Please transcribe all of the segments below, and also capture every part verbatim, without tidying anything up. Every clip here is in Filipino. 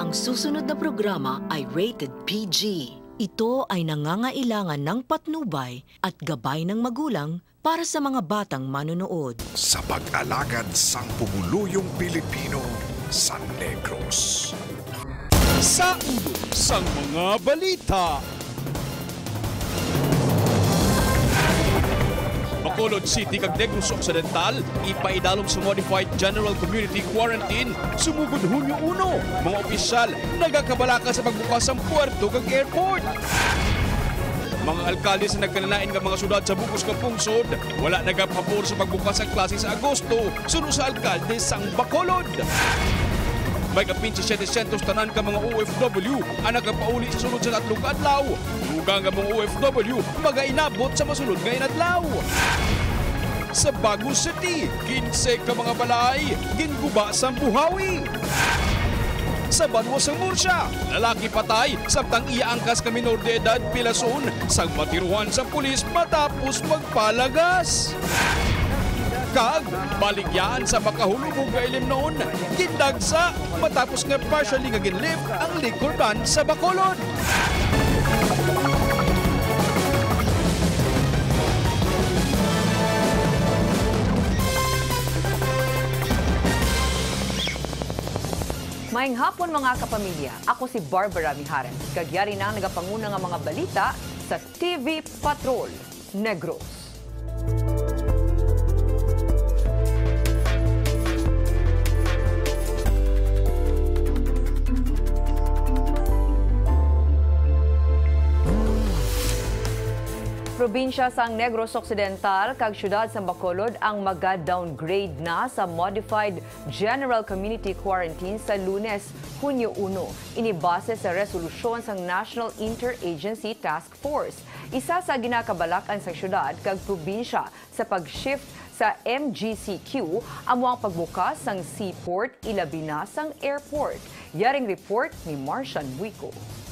Ang susunod na programa ay rated P G. Ito ay nangangailangan ng patnubay at gabay ng magulang para sa mga batang manonood. Sa pag-alagad sang pumuluyong Pilipino sa Negros. Sa ulo sang mga balita. Bacolod City kag Negros Occidental ipaidalom sa Modified General Community Quarantine sumugod Hunyo uno. Mga opisyal nagakabalaka sa pagbukas ang puerto kag airport. Mga alkalde sa nagkanalain ng mga syudad sa Bugos kag Pungsod wala nagapabor sa pagbukas ang klase sa Agosto sunod sa alkalde sang Bacolod. May kapin seventy tanan ka mga O F W ang nagapauli sa sunod sa tatlong adlaw. Dugang nga mga O F W magainabot sa masunod nga inadlaw. Sa Baguio City, kinse ka mga balay, ginguba sa Buhawi. Sa Banwa sang Murcia, lalaki patay samtang iya angkas ka minor de edad pilason sang matiruhan sa pulis matapos magpalagas. Kag baligyaan sa makahulubog nga ilim noon, gindagsa matapos nga partially nga ginlift ang liquor ban sa Bacolod. Maayong hapon mga kapamilya, ako si Barbara Mijares. Kagyari na nagapanguna nga mga balita sa T V Patrol Negros. Probinsya sang Negros Occidental kag syudad sa Bacolod ang maga-downgrade na sa Modified General Community Quarantine sa Lunes, Hunyo uno. Inibase sa resolusyon sang National Interagency Task Force. Isa sa ginakabalakan sa syudad kag probinsya sa pag-shift sa M G C Q amo ang pagbukas sang seaport ilabi na sang airport. Yaring report ni Marcian Buico.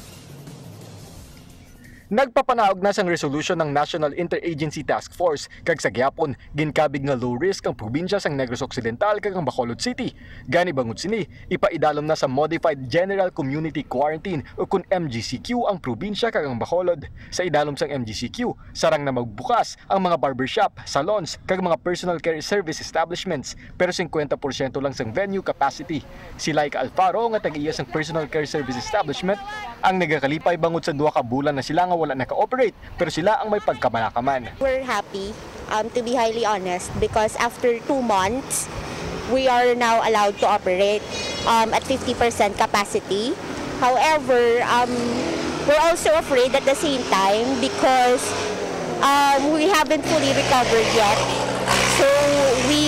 Nagpapanaog na sang resolution ng National Interagency Task Force kag sa gyapon ginkabig nga low risk ang probinsya sang Negros Occidental kag ang Bacolod City. Gani bangod sini ipaidalom na sa Modified General Community Quarantine o kun M G C Q ang probinsya kag ang Bacolod. Sa idalom sang M G C Q sarang na magbukas ang mga barbershop, salons kag mga personal care service establishments pero fifty percent lang sang venue capacity. Si Laika Alfaro nga tag-iya sang personal care service establishment ang nagakalipay bangod sa duha ka bulan na sila nga wala naka-operate pero sila ang may pagkabalakaman. We're happy, um, to be highly honest, because after two months, we are now allowed to operate um, at fifty percent capacity. However, um, we're also afraid at the same time because um, we haven't fully recovered yet. So we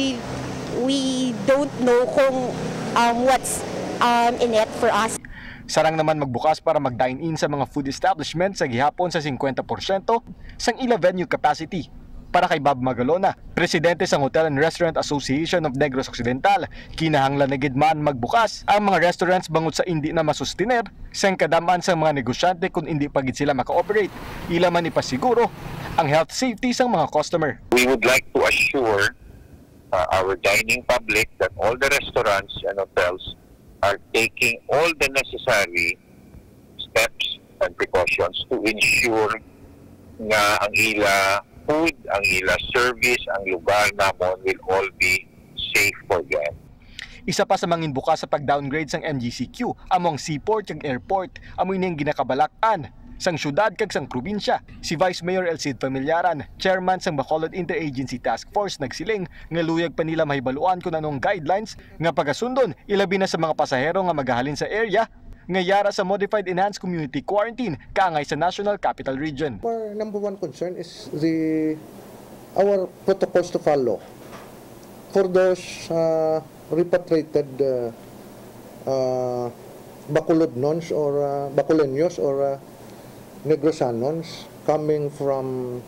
we don't know kung um, what's um, in it for us. Sarang naman magbukas para mag-dine-in sa mga food establishment sa gihapon sa fifty percent sang ila venue capacity. Para kay Bob Magalona, presidente sang Hotel and Restaurant Association of Negros Occidental, kinahanglan na gid man magbukas ang mga restaurants bangod sa hindi na masustiner sang kadaman sa mga negosyante kung hindi pa gid sila maka-operate. Ila man ipasiguro ang health safety sang mga customer. We would like to assure uh, our dining public that all the restaurants and hotels are taking all the necessary steps and precautions to ensure nga ang ila food, ang ila service, ang lugar namon will all be safe for them. Isa pa sa mangin bukas sa pag-downgrade sang M G C Q among seaport ug airport amoy ning ginakabalakan sang syudad kag sang probinsya. Si Vice Mayor Elcid Familiaran, chairman sang Bacolod Interagency Task Force, nagsiling nga luyag pa nila mahibaluan kung anong guidelines nga pagasundon ilabi na sa mga pasahero nga magahalin sa area nga yara sa Modified Enhanced Community Quarantine kaangay sa National Capital Region. Our number one concern is the our protocols to follow for those uh, repatriated uh, uh, Bacolodnons or uh, Bacoleños or uh, Negrosanons coming from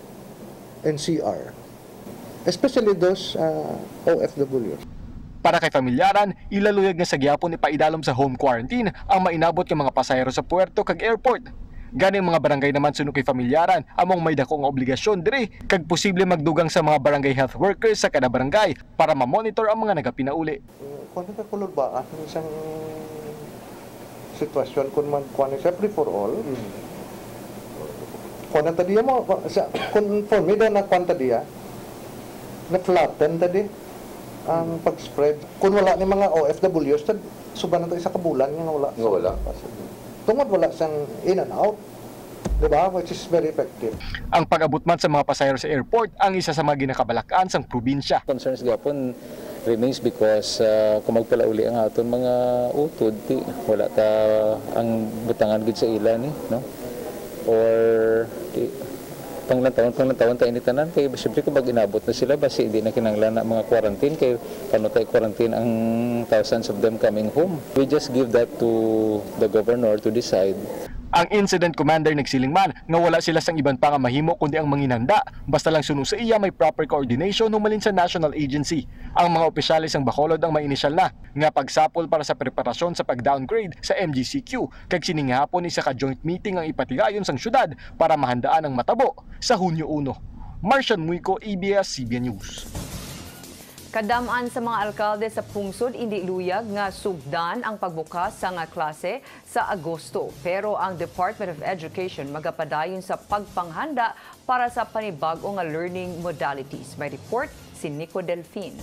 N C R, especially those uh, O F W. Para kay Familiaran, ilaluyag nga sa gyapon ipaidalom sa home quarantine ang mainabot ng mga pasahero sa puerto kag airport. Gani mga barangay naman suno kay Familiaran among may dakong obligasyon diri kag posible magdugang sa mga barangay health workers sa kada barangay para ma-monitor ang mga nagapinauli. Kung ka kulod ba ang isang sitwasyon kung man kuan siya free for all. Kuan ta diya mo sa kung for me daw na kuan ta diya na flatten ta di ang pag-spread. Kung wala ni mga O F Ws, tad suban na to isa ka bulan nga wala. Nga wala. Tungod wala siyang in and out. Diba? Which is very effective. Ang pag-abot man sa mga pasahero sa airport ang isa sa mga ginakabalakaan sang probinsya. Concerns gapon remains because uh, kung magpalauli ang aton mga utod, di, wala ta ang butangan gid sa ilan eh, no? Or di, panglantawan panglantawan ta initanan kay siyempre kung pag inabot na sila basi hindi na kinahanglan na mga quarantine kay paano tayo quarantine ang thousands of them coming home. We just give that to the governor to decide. Ang incident commander nagsiling man nga wala sila sang iban pa nga mahimo kundi ang manginanda basta lang sunod sa iya may proper coordination humalin sa national agency. Ang mga opisyalis ang Bacolod ang may inisyal na nga pagsapol para sa preparasyon sa pag-downgrade sa M G C Q kag sining hapon isa ka joint meeting ang ipatigayon sang syudad para mahandaan ang matabo sa Hunyo uno. Marcian Muico, A B S C B N News. Kadamaan sa mga alkalde sa pungsod, hindi luyag nga sugdan ang pagbukas sa nga klase sa Agosto. Pero ang Department of Education magapadayon sa pagpanghanda para sa panibago nga learning modalities. May report si Nico Delfin.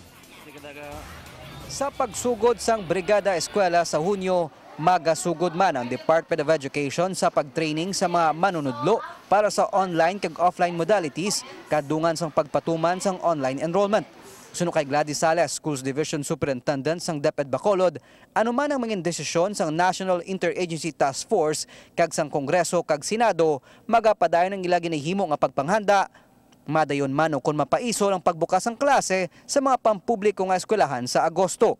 Sa pagsugod sang Brigada Eskwela sa Hunyo, magasugod man ang Department of Education sa pagtraining sa mga manunudlo para sa online kag offline modalities kadungan sang pagpatuman sang online enrollment. Suno kay Gladys Sales, Schools Division Superintendent sang DepEd Bacolod, anuman ang mga desisyon sang National Interagency Task Force kag sang Kongreso kag Senado, magapadayon ang ila ginahimo nga pagpanghanda. Madayon man kung mapaiso ang pagbukas ng klase sa mga pampubliko nga eskwelahan sa Agosto.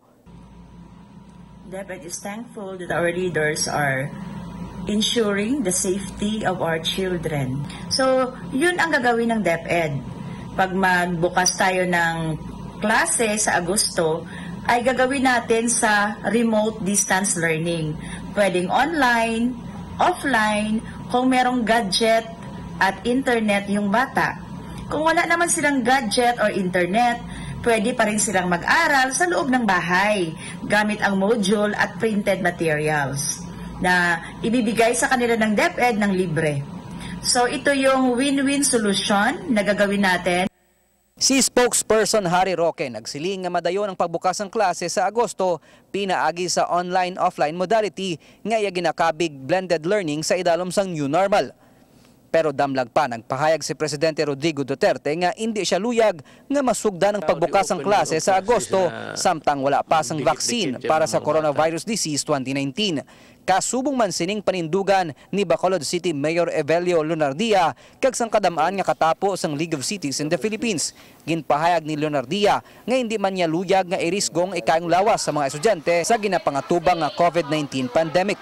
DepEd is thankful that our leaders are ensuring the safety of our children. So, yun ang gagawin ng DepEd. Pag magbukas tayo ng klase sa Agosto, ay gagawin natin sa remote distance learning. Pwedeng online, offline, kung merong gadget at internet yung bata. Kung wala naman silang gadget or internet, pwede pa rin silang mag-aral sa loob ng bahay gamit ang module at printed materials na ibibigay sa kanila ng DepEd ng libre. So ito yung win-win solution na gagawin natin. Si spokesperson Harry Roque nagsiling nga madayon ang pagbukas ng klase sa Agosto, pinaagi sa online-offline modality nga iya ginakabig blended learning sa idalom sang new normal. Pero damlag pa nagpahayag si Presidente Rodrigo Duterte nga hindi siya luyag nga masugdan ang pagbukas ng klase sa Agosto samtang wala pa sang vaccine para sa coronavirus disease twenty nineteen. Kasubong man sining panindugan ni Bacolod City Mayor Evelio Lunardia kag sang kadamaan nga katapo sang League of Cities in the Philippines. Ginpahayag ni Lunardia nga hindi man niya luyag nga irisgong ikaang lawas sa mga estudyante sa ginapangatubang nga COVID nineteen pandemic.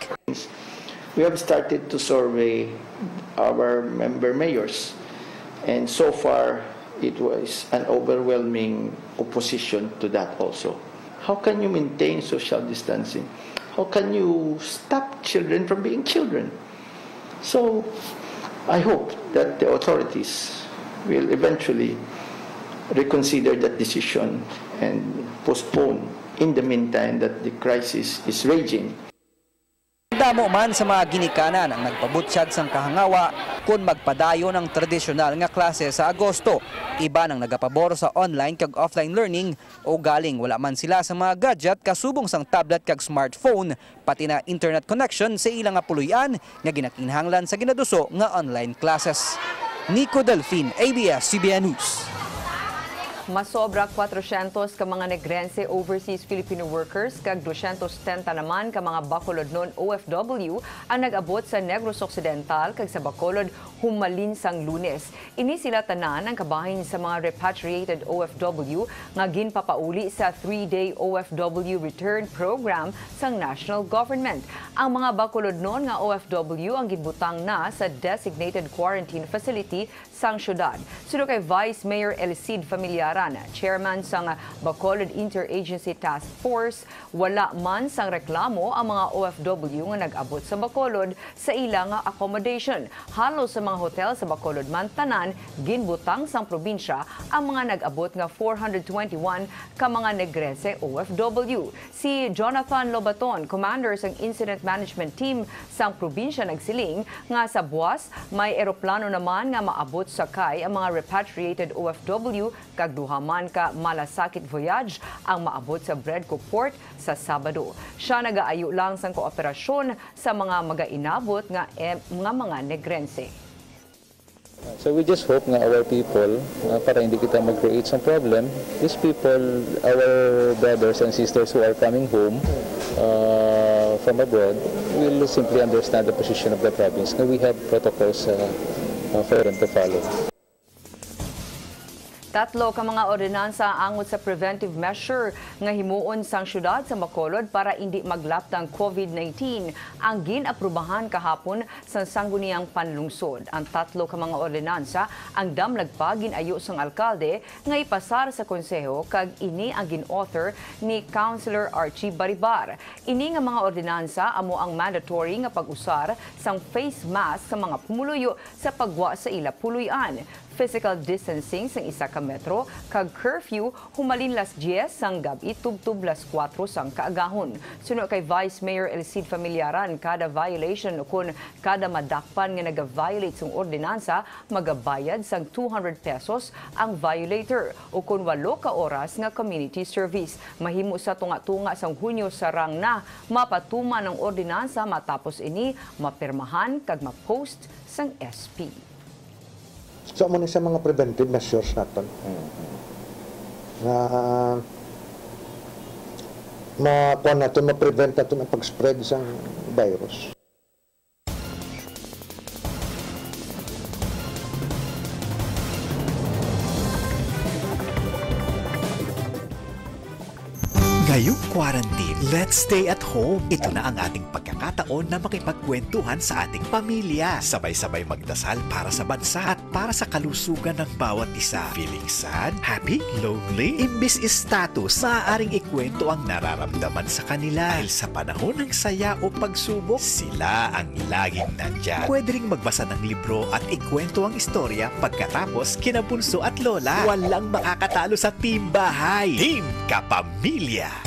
We have started to survey our member mayors, and so far it was an overwhelming opposition to that also. How can you maintain social distancing? How can you stop children from being children? So I hope that the authorities will eventually reconsider that decision and postpone in the meantime that the crisis is raging. Damo man sa mga ginikanan ang nagpabutsyag sang kahangawa kung magpadayon ang tradisyonal nga klase sa Agosto. Iba nang nagapabor sa online kag offline learning o galing wala man sila sa mga gadget kasubong sang tablet kag smartphone pati na internet connection sa ilang nga puluyan nga ginakinhanglan sa ginaduso nga online classes. Nico Delfin, A B S C B N News. Masobra kwatro-siyentos ka mga Negrense overseas Filipino workers kag dosyentos tenta naman ka mga Bacolod non O F W ang nag-abot sa Negros Occidental kag sa Bacolod humalin sang Lunes. Ini sila tanan ang kabahin sa mga repatriated O F W nga ginpapauli sa three-day O F W return program sang national government. Ang mga Bacolod non nga O F W ang ginbutang na sa designated quarantine facility sang syudad. Suno kay Vice Mayor Elcid Familiar Familiaran, chairman sang Bacolod Interagency Task Force, wala man sang reklamo ang mga O F W nga nag-abot sa Bacolod sa ilang accommodation. Halos sa mga hotel sa Bacolod man tanan ginbutang sang probinsya ang mga nag-abot nga four hundred twenty-one ka mga Negrese O F W. Si Jonathan Lobaton, commander sang Incident Management Team sang probinsya nagsiling nga sa buwas may eroplano naman nga maabot sa kay ang mga repatriated O F W kag duha man ka malasakit voyage ang maabot sa Bredco Port sa Sabado. Siya nagaayo lang sang kooperasyon sa mga magainabot nga eh, mga mga Negrense. So we just hope nga our people, uh, para hindi kita mag-create some problem, these people, our brothers and sisters who are coming home uh, from abroad, will simply understand the position of the province. Now we have protocols uh, uh, for them to follow. Tatlo ka mga ordinansa angot sa preventive measure nga himuon sang syudad sa Bacolod para hindi maglaptang COVID nineteen ang ginaprubahan kahapon sa sangguniang panlungsod. Ang tatlo ka mga ordinansa ang damlag pa ginayo sang alkalde nga ipasar sa konseho kag ini ang gin-author ni Councilor Archie Baribar. Ini nga mga ordinansa amo ang mandatory nga pag-usar sang face mask sa mga pumuluyo sa pagwa sa ila puluyan, physical distancing sang isa ka metro, kag curfew humalin las diyes sang gabi tubtub las kwatro sang kaagahon. Suno kay Vice Mayor Elcid Familiaran, kada violation o kun kada madakpan nga naga-violate sang ordinansa, magabayad sang two hundred pesos ang violator o kun walo ka oras nga community service. Mahimo sa tunga-tunga sang Hunyo sarang na mapatuman ang ordinansa matapos ini mapirmahan kag ma-post sang S P. So, mo sa mga preventive measures natin. Na uh, makuha natin, ma-prevent natin ang pag-spread sa virus. Ngayong quarantine, let's stay at home. Ito na ang ating pagkakataon na makipagkwentuhan sa ating pamilya. Sabay-sabay magdasal para sa bansa at para sa kalusugan ng bawat isa. Feeling sad, happy, lonely? Imbis status, maaaring ikwento ang nararamdaman sa kanila. Dahil sa panahon ng saya o pagsubok, sila ang laging nandyan. Pwede ring magbasa ng libro at ikwento ang istorya pagkatapos kinabunso at lola. Walang makakatalo sa Team Bahay. Team Kapamilya.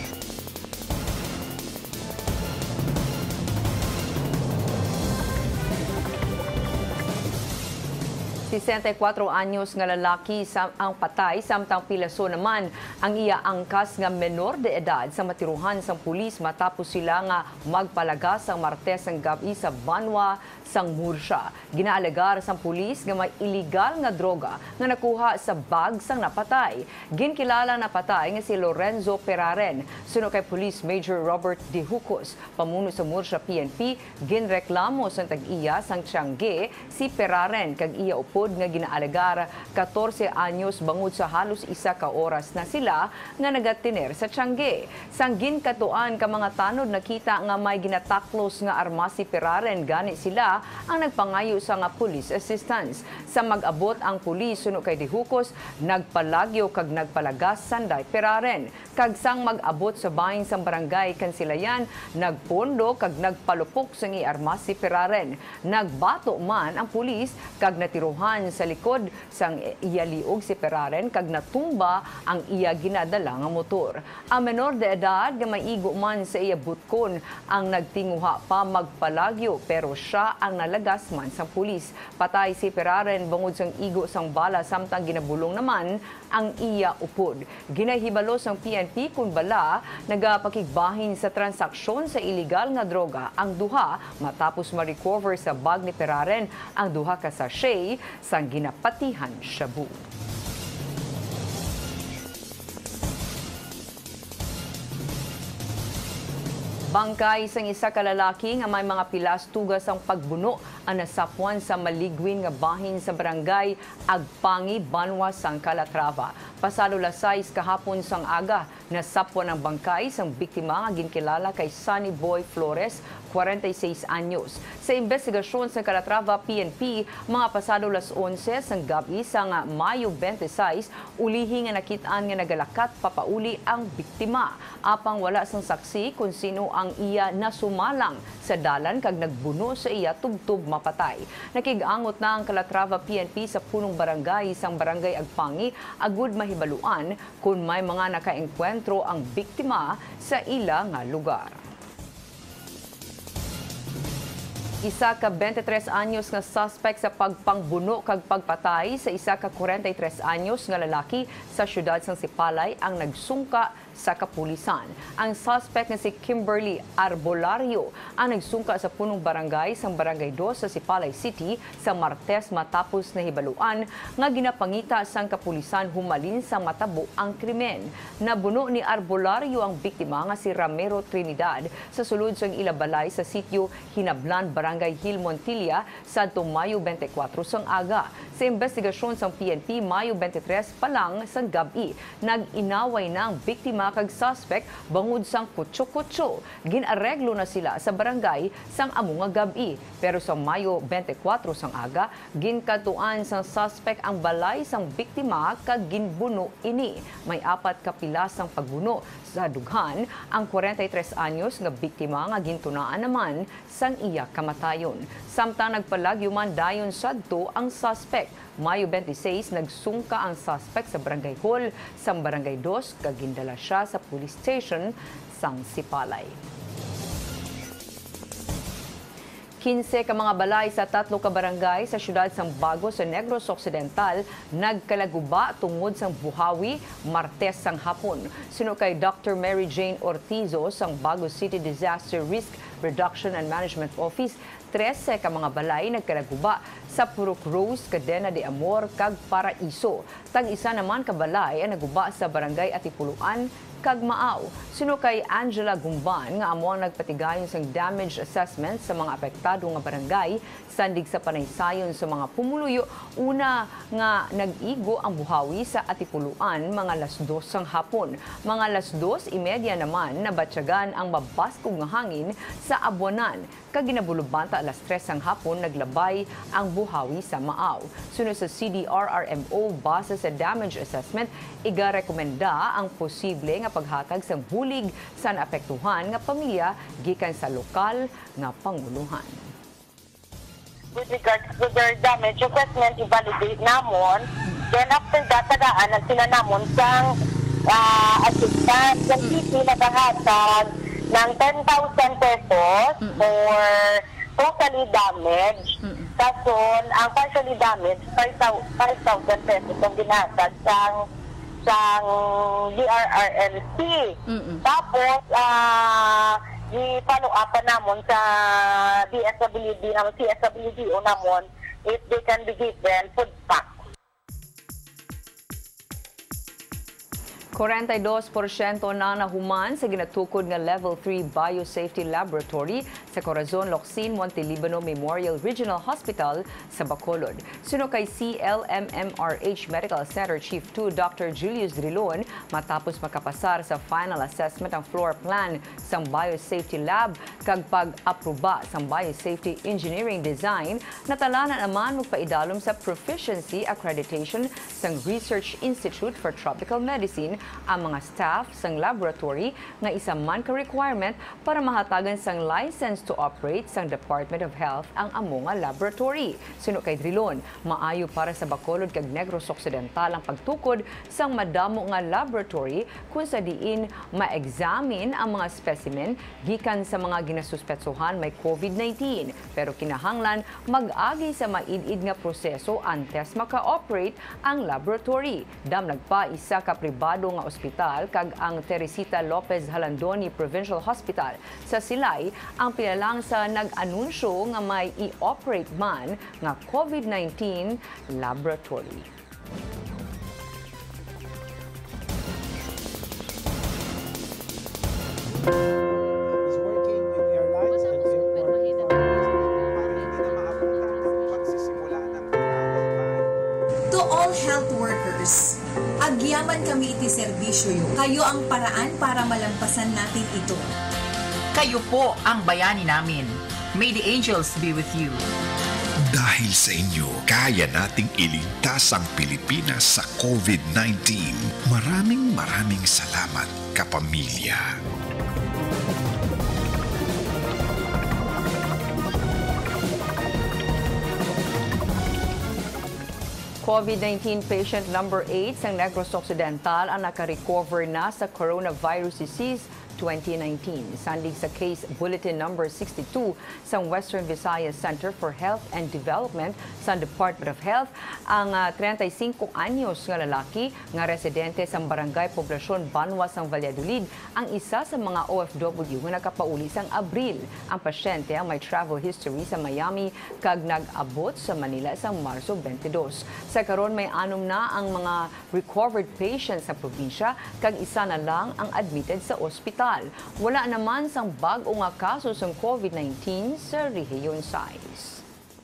sixty-four anyos nga lalaki sa ang patay samtang pilaso naman ang iya angkas nga menor de edad sa matiruhan sang pulis matapos sila nga magpalagas sang Martes ang gabi sa Banwa sang Murcia. Ginaalegar sang pulis nga may illegal nga droga nga nakuha sa bag sang napatay. Ginkilala na patay nga si Lorenzo Peraren. Suno kay Police Major Robert De Jucos, pamuno sa Murcia P N P, ginreklamo sang tag-iya sang Tiangge si Peraren kag iya upod nga ginaalegar fourteen anyos bangod sa halos isa ka oras na sila nga nagatiner sa Tiangge. Sang ginkatuan ka mga tanod nakita nga may ginataklos nga armas si Peraren, gani sila ang nagpangayo sa nga police assistance. Sa mag-abot ang pulis suno kay De Jucos, nagpalagyo kag nagpalagas sanday Peraren. Kag sang mag-abot sa bahin sang barangay Kansilayan, nagpondo kag nagpalupok sang iarmas si Peraren. Nagbato man ang pulis kag natiruhan sa likod sang iya liog si Peraren kag natumba ang iya ginadala nga motor. Ang menor de edad nga maigo man sa iya butkon ang nagtinguha pa magpalagyo pero siya ang nalagas man sa pulis. Patay si Peraren bangod sang igo sang bala samtang ginabulong naman ang iya upod. Ginahibalo sang P N P kun bala nagapakigbahin sa transaksyon sa illegal nga droga ang duha matapos ma-recover sa bag ni Peraren ang duha ka sachet sang ginapatihan shabu. Bangkay sang isa ka lalaki nga may mga pilas tugas ang pagbuno ang nasapuan sa maligwin nga bahin sa barangay Agpangi, Banwa, sang Calatrava. Pasado las sais kahapon sang aga, Nasapwa ng bangkay sang biktima nga ginkilala kay Sunny Boy Flores, forty-six anyos. Sa investigasyon sa Calatrava P N P, mga pasado las onse sang gabi sang Mayo twenty-six, ulihi nga nakitaan nga nagalakat papauli ang biktima. Apang wala sang saksi kung sino ang iya nasumalang sa dalan kag nagbuno sa iya tubtub mapatay. Nakigangot na ang Calatrava P N P sa punong barangay sang barangay Agpangi agud mahibaluan kung may mga nakaengkwentro ang biktima sa ila nga lugar. Isa ka twenty-three anyos nga suspect sa pagpangbuno kag pagpatay sa isa ka forty-three anyos nga lalaki sa syudad sang Sipalay ang nagsungka sa kapulisan. Ang suspect nga si Kimberly Arbolario ang nagsungka sa punong barangay sang Barangay two sa Sipalay City sa Martes matapos na hibaluan nga ginapangita sang kapulisan humalin sa matabo ang krimen. Nabuno ni Arbolario ang biktima nga si Ramiro Trinidad sa sulod sang ilabalay sa sitio Hinablan, Barangay Hill, Montilla sa Mayo twenty-four sang aga. Sa investigasyon sang P N P, Mayo twenty-three pa lang sang gabi, nag-inaway na ang biktima kag suspect bangod sang kutso-kutso. Ginareglo na sila sa barangay sang amo nga gabi. Pero sa Mayo twenty-four sang aga, ginkatuan sang suspect ang balay sang biktima kag ginbuno ini. May apat ka pilas sang pagbuno. Sa dughan, ang forty-three anyos nga biktima nga gintunaan naman sang iya kamatayon. Samtang nagpalagyo man dayon sadto ang suspect. Mayo twenty-six, nagsungka ang suspect sa Barangay Hall sang Barangay two kag gindala siya sa police station sang Sipalay. quinse ka mga balay sa tatlo ka barangay sa syudad sang Bago sa Negros Occidental nagkalaguba tungod sang buhawi Martes sang hapon. Suno kay Doctor Mary Jane Ortizo sang Bago City Disaster Risk Reduction and Management Office, trese ka mga balay nagkalaguba sa Purok Rose, Cadena de Amor kag Paraiso. Tag-isa naman ka balay ang naguba sa Barangay Atipuluan kag Maaw. Suno kay Angela Gumban nga amo ang nagpatigayon sang damage assessment sa mga apektado nga barangay sandig sa panaysayon sa mga pumuluyo. Una nga nag-igo ang buhawi sa Atipuluan mga alas dos sang hapon. Mga alas dos imedya naman nabatyagan ang mabaskog nga hangin sa Abuanan. Kag ginabulubanta alas tres sang hapon naglabay ang buhawi sa Maaw. Suno sa C D R R M O base sa damage assessment, igarekomenda ang posible nga paghatag sang bulig sa naapektuhan nga pamilya gikan sa lokal nga panguluhan. With regards to their damage assessment, i-validate namon. Then after that, tagaan ang sila namon sang uh, assistance. Yung P P nakahatag ng ten thousand pesos for totally damaged. Kason, ang partially damaged, five thousand pesos ang ginatag sang sang D R R L C. Tapos, ah, uh, i-follow up namon sa D S W D, namon C S W D o namon if they can be given food pack. forty-two porsyento na nahuman sa ginatukod nga Level three Biosafety Laboratory sa Corazon Locsin Montelibano Memorial Regional Hospital sa Bacolod. Suno kay C L M M R H Medical Center Chief two Doctor Julius Drilon, matapos makapasar sa final assessment ang floor plan sang Biosafety Lab kag pag-aproba sang Biosafety Engineering Design, natalanan naman magpaidalom sa Proficiency Accreditation sang Research Institute for Tropical Medicine ang mga staff sang laboratory nga isa man ka requirement para mahatagan sang license to operate sang Department of Health ang amo nga laboratory. Suno kay Drilon, maayo para sa Bacolod kag Negros Occidental ang pagtukod sang madamo nga laboratory kung sa diin ma-examine ang mga specimen gikan sa mga ginasuspetsohan may COVID nineteen. Pero kinahanglan mag-agi sa maid-id nga proseso antes maka-operate ang laboratory. Damnag pa isa ka pribado nga ospital kag ang Teresita Lopez Halandoni Provincial Hospital sa Silay ang pinalang sa nag-anunsyo nga may i-operate man nga COVID nineteen laboratory. To all health workers, Agyaman kami iti serbisyo yo. Kayo ang paraan para malampasan natin ito. Kayo po ang bayani namin. May the angels be with you. Dahil sa inyo, kaya nating iligtas ang Pilipinas sa COVID nineteen. Maraming maraming salamat, kapamilya. COVID nineteen patient number eight sa Negros Occidental ang nakarecover na sa coronavirus disease twenty nineteen. Sandig sa case bulletin number sixty-two sa Western Visayas Center for Health and Development sa Department of Health, ang uh, thirty-five anyos nga lalaki nga residente sa barangay Poblasyon Banwas ng Valladolid ang isa sa mga O F W nga nakapauli sang Abril. Ang pasyente ang may travel history sa Miami kag nag-abot sa Manila sa Marso twenty-two. Sa karon may anom na ang mga recovered patients sa probinsya kag isa na lang ang admitted sa ospital. Wala naman sang bag-o nga kaso sa COVID nineteen sa rehiyon size.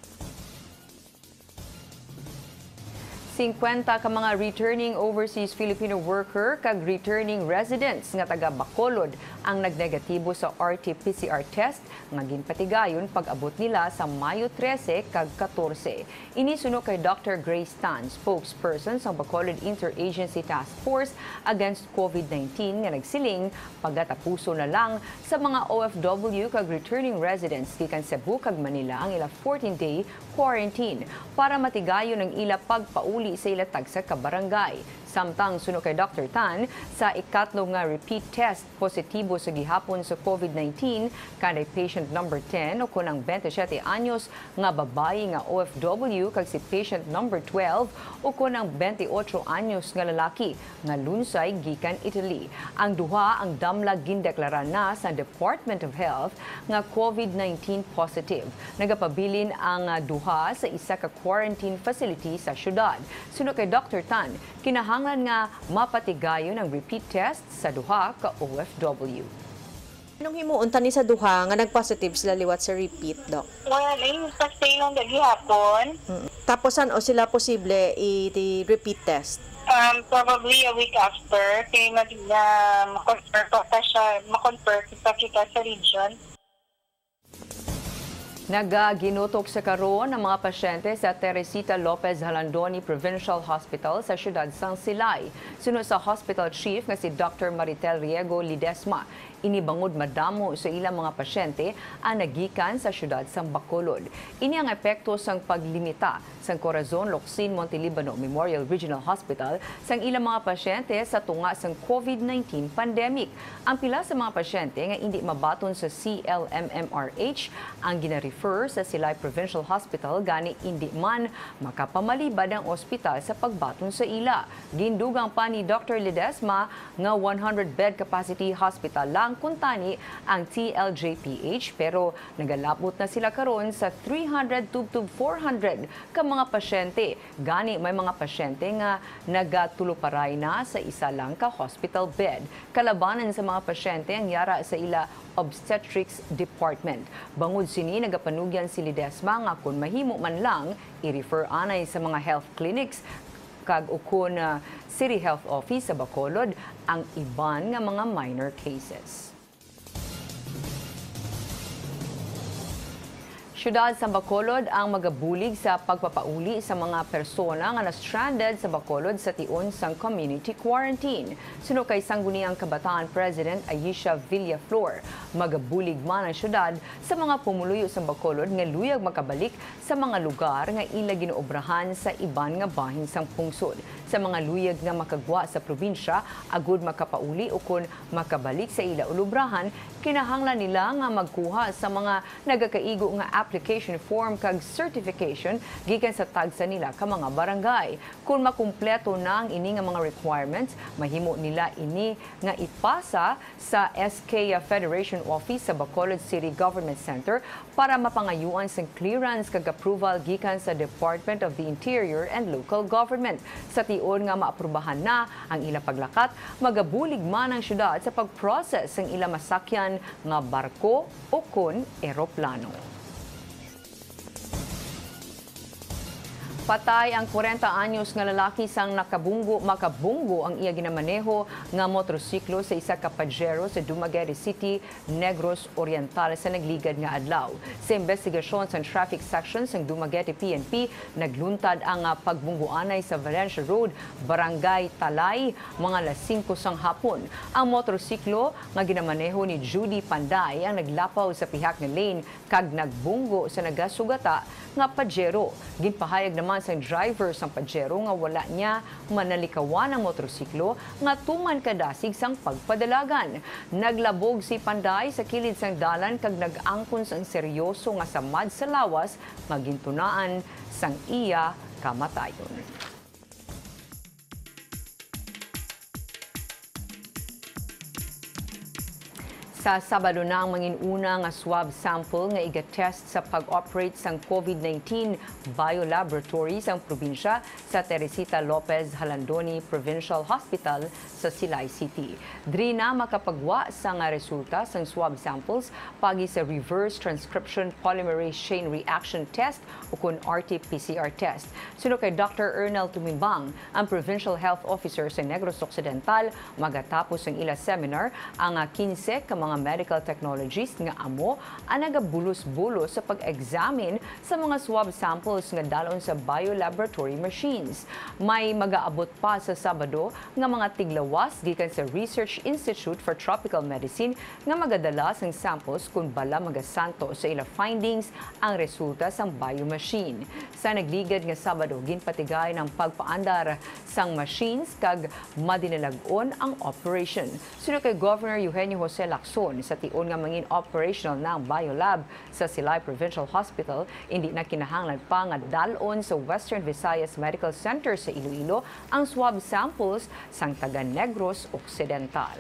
fifty ka mga returning overseas Filipino worker kag returning residents nga taga Bacolod ang nagnegatibo sa R T P C R test nga ginpatigayon pag-abot nila sa Mayo thirteen kag fourteen. Inisuno kay Doctor Grace Tan, spokesperson sa Bacolod Interagency Task Force Against COVID nineteen nga nagsiling pagatapuso na lang sa mga O F W kag returning residents gikan Cebu kag Manila ang ila fourteen day quarantine para matigayon ang ila pagpauli sa ila tagsa ka barangay. Samtang suno kay Doctor Tan, sa ikatlo nga repeat test positibo sa gihapon sa COVID nineteen kanay patient number ten o kunang twenty-seven anyos nga babae nga O F W kag si patient number twelve o kunang twenty-eight anyos nga lalaki nga lunsay gikan Italy. Ang duha ang damlag gindeklara na sa Department of Health nga COVID nineteen positive. Nagapabilin ang duha sa isa ka quarantine facility sa syudad. Suno kay Doctor Tan, kinahanglan nga mapatigayon ang repeat test sa duha ka O F W. Anong himuon tani sa duha nga nagpositive sila liwat sa repeat, Doc? Well, yung sustain ng gihapon. Hmm. Tapos saan o sila posible i-repeat test? Um, probably a week after, kaya mag uh, makonfer pa siya, makonfer pa kita sa region. Nagaginutok sa karon ang mga pasyente sa Teresita Lopez Halandoni Provincial Hospital sa siyudad San Silay. Sunod sa hospital chief nga si Doctor Maritel Riego Lidesma, inibangod madamo sa ilang mga pasyente ang nagikan sa siyudad sang Bacolod. Ini ang epekto sang paglimita sang Corazon Locsin Montelibano Memorial Regional Hospital sang ilang mga pasyente sa tunga sang COVID nineteen pandemic. Ang pila sa mga pasyente nga hindi mabaton sa C L M M R H ang gina-refer sa Silay Provincial Hospital gani hindi man makapamalibad ang ospital sa pagbaton sa ila. Gindugang pa ni Doctor Lidesma nga one hundred bed capacity hospital lang kuntani ang T L J P H pero nagalabot na sila karon sa three hundred tubtub four hundred ka mga pasyente. Gani may mga pasyente nga nagatuluparay na sa isa lang ka hospital bed. Kalabanan sa mga pasyente ang yara sa ila obstetrics department. Bangod sini nagapanugyan si Lidesma nga kung mahimo man lang i-refer anay sa mga health clinics kag ukon uh, City Health Office sa Bacolod ang iban nga mga minor cases. Siyudad sa Bacolod ang magabulig sa pagpapauli sa mga persona nga na-stranded sa Bacolod sa tion sang community quarantine. Suno kay Sangguniang Kabataan President Aisha Villaflor, magabulig man ang siyudad sa mga pumuluyo sa Bacolod nga luyag makabalik sa mga lugar nga ila ginoobrahan sa iban nga bahin sang pungsod. Sa mga luyag nga makagwa sa probinsya, agud makapauli o kun makabalik sa ila ulubrahan, kinahanglan nila nga magkuha sa mga nagakaigo nga application form kag certification gikan sa tagsa nila ka mga barangay. Kung makumpleto na ang ini nga mga requirements, mahimo nila ini nga ipasa sa S K Federation Office sa Bacolod City Government Center para mapangayuan sa clearance kag approval gikan sa Department of the Interior and Local Government. Sa tion nga maaprubahan na ang ila paglakat, magabulig man ang syudad sa pag-process ng ila masakyan nga barko o kun eroplano. Patay ang forty anyos nga lalaki sang nakabunggo makabunggo ang iya ginamaneho nga motorsiklo sa isa ka pajero sa Dumaguete City, Negros Oriental sa nagligad nga adlaw. Sa investigasyon sa traffic section sang Dumaguete P N P, nagluntad ang uh, pagbungguanay sa Valencia Road, Barangay Talay, mga alas singko sang hapon. Ang motorsiklo nga ginamaneho ni Judy Panday ang naglapaw sa pihak nga lane kag nagbunggo sa nagasugata nga pajero. Ginpahayag naman sa driver sang pajero nga wala niya manalikawan ang motorsiklo nga tuman kadasig sang pagpadalagan. Naglabog si Panday sa kilid sang dalan kag nag-angkon sang seryoso nga samad sa lawas nga gintunaan sang iya kamatayon. Sa Sabado na ang manginuna nga swab sample nga iga-test sa pag-operate sang COVID nineteen biolaboratory sang probinsya sa Teresita Lopez Halandoni Provincial Hospital sa Silay City. Diri na makapagwa sa nga resulta sang swab samples pagi sa reverse transcription polymerase chain reaction test o kun R T P C R test. Suno kay Doctor Ernel Tumimbang, ang Provincial Health Officer sa Negros Occidental, magatapos ang ila seminar ang kinse ka mga medical technologists nga amo ang nagabulos-bulos sa pag-examine sa mga swab samples nga dalon sa biolaboratory machines. May magaabot pa sa Sabado nga mga tiglawas gikan sa Research Institute for Tropical Medicine nga magadala sang samples kung bala magasanto sa ila findings ang resulta sang biomachine. Sa nagligad nga Sabado, ginpatigay ng pagpaandar sang machines kag madinilag-on ang operation. Sunod kay Governor Eugenio Jose Lacson, sa tion nga mangin operational ng biolab sa Silay Provincial Hospital, hindi na kinahanglan pa nga dalon sa Western Visayas Medical Center sa Iloilo ang swab samples sang taga Negros Occidental.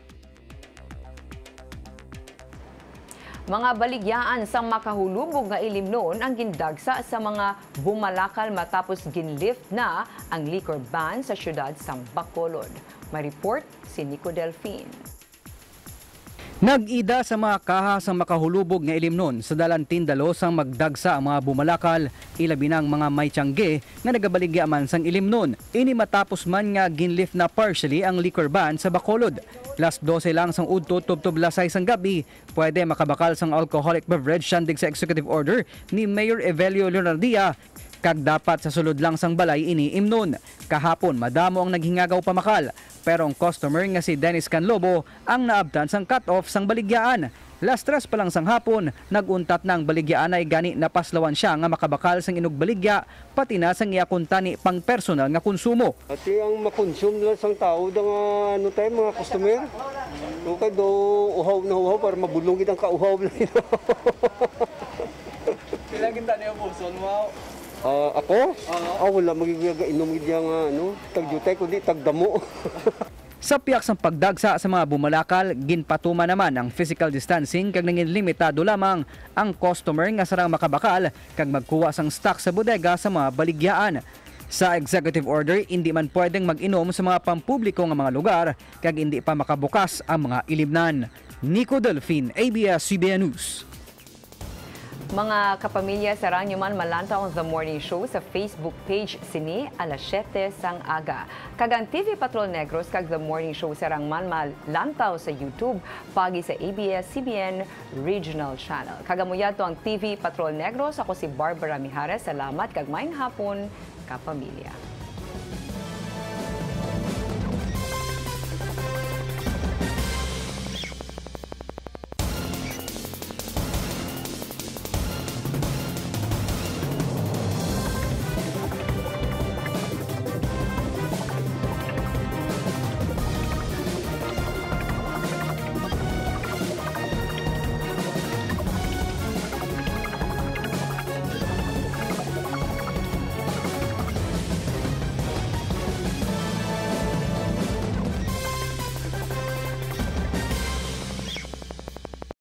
Mga baligyaan sa makahulubog nga ilimnon ang gindagsa sa mga bumalakal matapos ginlift na ang liquor ban sa syudad sang Bacolod. May report si Nico Delfin. Nag-ida sa mga kaha sa makahulubog nga ilimnon sa dalan tindalo sang magdagsa ang mga bumalakal, ilabi ng mga may tiyangge nga nagabaligya man sang ilimnon. Ini matapos man nga ginlift na partially ang liquor ban sa Bacolod. Last dose lang sang udto tubtob lasay sang gabi, pwede makabakal sang alcoholic beverage sandig sa executive order ni Mayor Evelio Leonardia. Kag dapat sa sulod lang sang balay ini imnon. Kahapon madamo ang naghingagaw pamakal, pero ang customer nga si Dennis Canlobo ang naabtan sang cut-off sang baligyaan. Last stress pa lang sang hapon, naguntat ng baligyaan ay gani napaslawan siya nga makabakal sang inog baligya, pati na sang iakunta ni pang personal nga konsumo. Ati ang makonsum nila sang tao da nga ano tayo mga customer. Okay do uhaw na uhaw para mabulong gid ang kauhaw na ito. Pila ginta niya po son mo? Uh, ako? Uh-huh. Oh, wala magigainom gid yang ano, tagjutay kundi tagdamo. Sa piyak sang pagdagsa sa mga bumalakal, ginpatuma naman ang physical distancing kag nangin limitado lamang ang customer nga sarang makabakal kag magkuha sang stock sa bodega sa mga baligyan. Sa executive order, hindi man pwedeng mag-inom sa mga pampubliko nga mga lugar kag hindi pa makabukas ang mga ilimnan. Nico Delfin, A B S C B N News. Mga kapamilya, sarang nyo man malantaw ang The Morning Show sa Facebook page sini alas siyete sang aga. Kag ang T V Patrol Negros kag The Morning Show sarang man malantaw sa YouTube pagi sa A B S C B N Regional Channel. Kagamuya to ang T V Patrol Negros. Ako si Barbara Mijares. Salamat kag maayong hapon, kapamilya.